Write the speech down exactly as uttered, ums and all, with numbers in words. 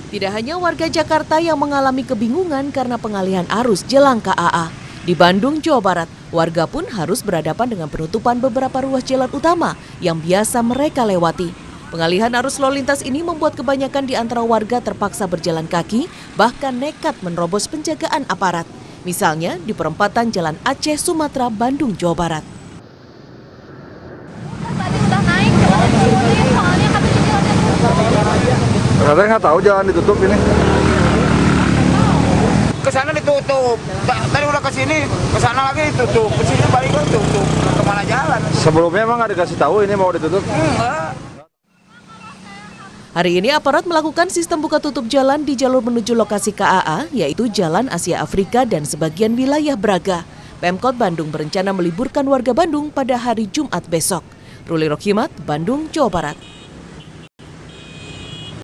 Tidak hanya warga Jakarta yang mengalami kebingungan karena pengalihan arus jelang K A A. Di Bandung, Jawa Barat, warga pun harus berhadapan dengan penutupan beberapa ruas jalan utama yang biasa mereka lewati. Pengalihan arus lalu lintas ini membuat kebanyakan di antara warga terpaksa berjalan kaki, bahkan nekat menerobos penjagaan aparat. Misalnya di perempatan Jalan Aceh, Sumatera, Bandung, Jawa Barat. Tadi udah naik, coba diturunin, soalnya katanya jalannya tutup. Katanya nggak tahu jalan ditutup ini. Ke sana ditutup, tadi udah ke sini, ke sana lagi ditutup, ke sini balik lagi ditutup. Kemana jalan? Sebelumnya emang nggak dikasih tahu ini mau ditutup? Enggak. Hari ini aparat melakukan sistem buka tutup jalan di jalur menuju lokasi K A A, yaitu Jalan Asia Afrika dan sebagian wilayah Braga. Pemkot Bandung berencana meliburkan warga Bandung pada hari Jumat besok. Ruli Rokimat, Bandung, Jawa Barat.